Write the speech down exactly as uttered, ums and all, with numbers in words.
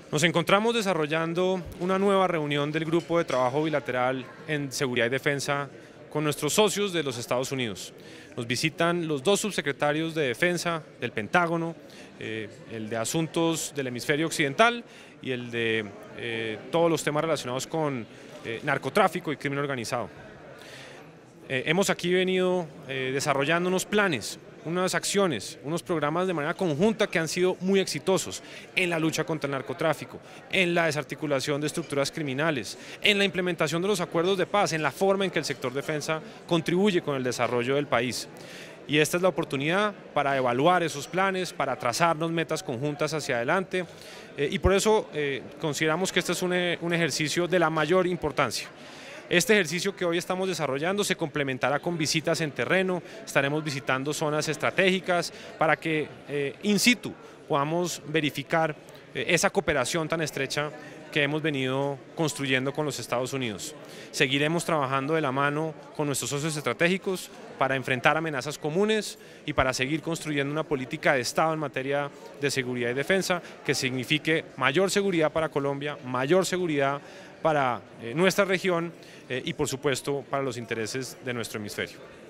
Nos encontramos desarrollando una nueva reunión del Grupo de Trabajo Bilateral en Seguridad y Defensa con nuestros socios de los Estados Unidos. Nos visitan los dos subsecretarios de Defensa del Pentágono, eh, el de Asuntos del Hemisferio Occidental y el de eh, todos los temas relacionados con eh, narcotráfico y crimen organizado. Eh, hemos aquí venido eh, desarrollando unos planes, unas acciones, unos programas de manera conjunta que han sido muy exitosos en la lucha contra el narcotráfico, en la desarticulación de estructuras criminales, en la implementación de los acuerdos de paz, en la forma en que el sector defensa contribuye con el desarrollo del país. Y esta es la oportunidad para evaluar esos planes, para trazarnos metas conjuntas hacia adelante eh, y por eso eh, consideramos que este es un, un ejercicio de la mayor importancia. Este ejercicio que hoy estamos desarrollando se complementará con visitas en terreno, estaremos visitando zonas estratégicas para que eh, in situ podamos verificar eh, esa cooperación tan estrecha que hemos venido construyendo con los Estados Unidos. Seguiremos trabajando de la mano con nuestros socios estratégicos para enfrentar amenazas comunes y para seguir construyendo una política de Estado en materia de seguridad y defensa que signifique mayor seguridad para Colombia, mayor seguridad para eh, nuestra región eh, y por supuesto para los intereses de nuestro hemisferio.